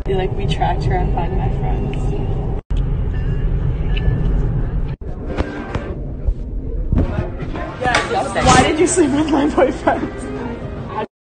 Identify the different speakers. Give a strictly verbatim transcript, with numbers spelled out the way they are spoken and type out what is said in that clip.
Speaker 1: Like, we tracked her on Find My Friends. Yeah, why did you sleep with my boyfriend?